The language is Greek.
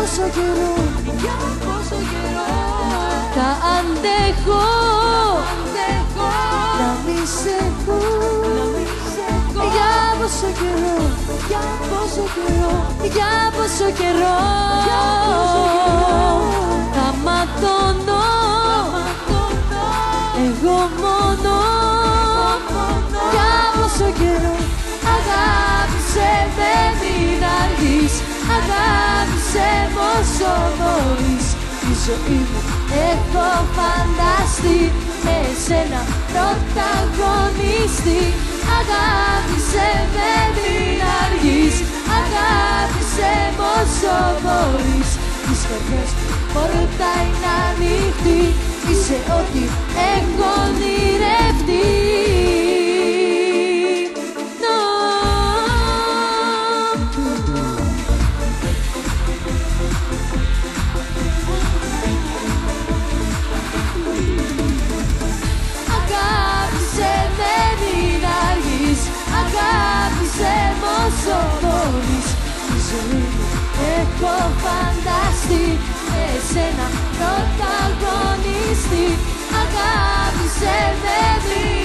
πόσο καιρό, για πόσο καιρό θα αντέχω, να μη σε έχω, για πόσο καιρό, για πόσο καιρό, για πόσο καιρό θα ματώνω εγώ μόνο, για πόσο καιρό. Αγάπησε με, μην αργείς, αγάπησε μ' όσο μπορείς. Τη ζωή μου έχω φανταστεί με σένα πρωταγωνιστή. Αγάπησε με, μην αργείς, αγάπησε μ' όσο μπορείς. Της καρδιάς πόρτα είναι ανοιχτή, είσαι ό,τι έχω ονειρευτεί. Αγάπησε μ' όσο μπορείς. Τη ζωή μου έχω φανταστεί με σένα πρωταγωνιστή. Αγάπησε με,